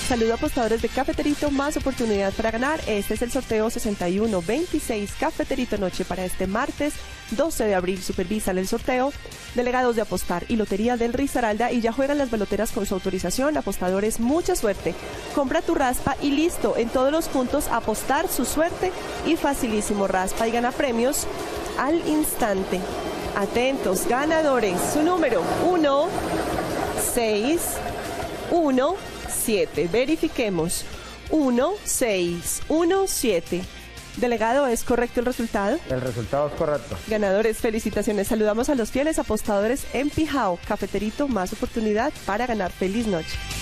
Saludo apostadores de Cafeterito, más oportunidad para ganar. Este es el sorteo 6126 Cafeterito Noche para este martes 12 de abril. Supervisan el sorteo delegados de Apostar y Lotería del Risaralda y ya juegan las baloteras con su autorización. Apostadores, mucha suerte. Compra tu raspa y listo. En todos los puntos apostar su suerte y facilísimo. Raspa y gana premios al instante. Atentos, ganadores. Su número 1617. Verifiquemos. 1617. Delegado, ¿es correcto el resultado? El resultado es correcto. Ganadores, felicitaciones. Saludamos a los fieles apostadores en Pijao. Cafeterito, más oportunidad para ganar. Feliz noche.